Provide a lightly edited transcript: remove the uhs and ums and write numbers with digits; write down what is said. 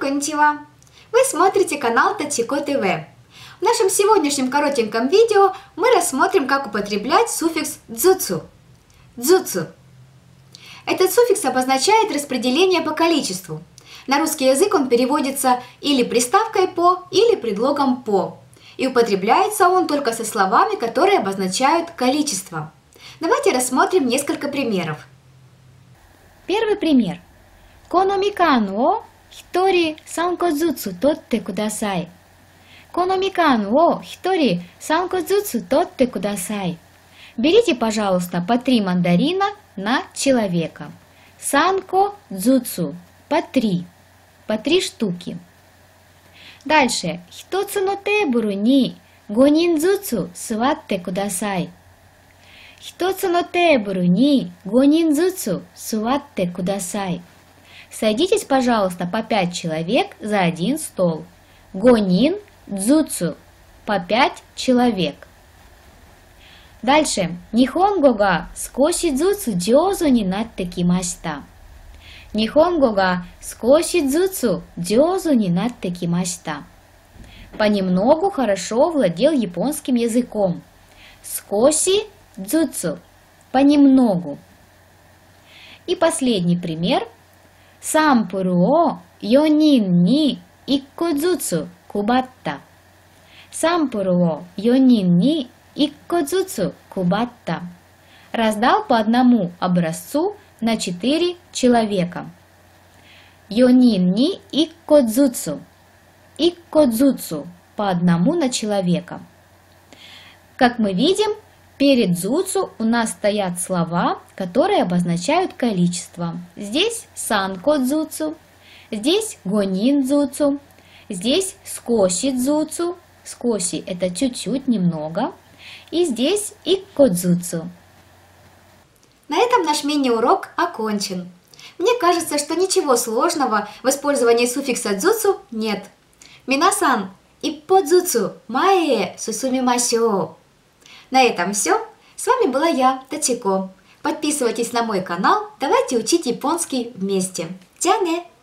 конничева! Вы смотрите канал Тачико ТВ. В нашем сегодняшнем коротеньком видео мы рассмотрим, как употреблять суффикс дзуцу. Дзуцу. Этот суффикс обозначает распределение по количеству. На русский язык он переводится или приставкой по, или предлогом по. И употребляется он только со словами, которые обозначают количество. Давайте рассмотрим несколько примеров. Первый пример. このみかんを1人3個ずつ取ってください。このみかんを1人3個ずつ取ってください。Берите, пожалуйста, по 3 мандарина на человека. 3個ずつ по 3 штуки. Дальше. 1つのテーブルに5人ずつ座ってください。1つのテーブルに5人ずつ座ってください。Садитесь, пожалуйста, по 5 человек за один стол. 5人ずつ по 5 человек. Дальше. 日本語が少しずつ上手になってきました。日本語が少しずつ上手になってきました。Понемногу хорошо владел японским языком. 少しずつ понемногу. И последний пример. サンプルを4人に1個ずつ配った。サンプルを4人に1個ずつ配った。Раздал по одному образцу на 4 человека. 4人に1個ずつ。1個ずつ по одному на человека. Как мы видим, перед дзуцу у нас стоят слова, которые обозначают количество. Здесь санко дзуцу, здесь гонин дзуцу, здесь скоши дзуцу, скоши это чуть-чуть, немного, и здесь икко дзуцу. На этом наш мини-урок окончен. Мне кажется, что ничего сложного в использовании суффикса дзуцу нет. Минасан, иппо дзуцу, маэ сусумимашё. На этом все. С вами была я, Тачико. Подписывайтесь на мой канал. Давайте учить японский вместе. Тяне!